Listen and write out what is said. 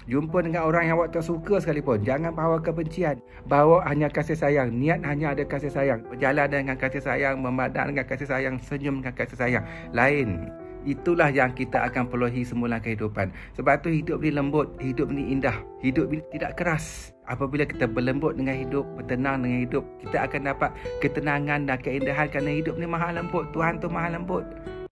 Jumpa dengan orang yang awak tak suka sekalipun, jangan bawa kebencian. Bawa hanya kasih sayang. Niat hanya ada kasih sayang. Berjalan dengan kasih sayang, memandang dengan kasih sayang, senyum dengan kasih sayang. Lain. Itulah yang kita akan perolehi semula kehidupan. Sebab tu hidup ni lembut, hidup ni indah, hidup ni tidak keras. Apabila kita berlembut dengan hidup, bertenang dengan hidup, kita akan dapat ketenangan dan keindahan kerana hidup ni maha lembut. Tuhan tu maha lembut.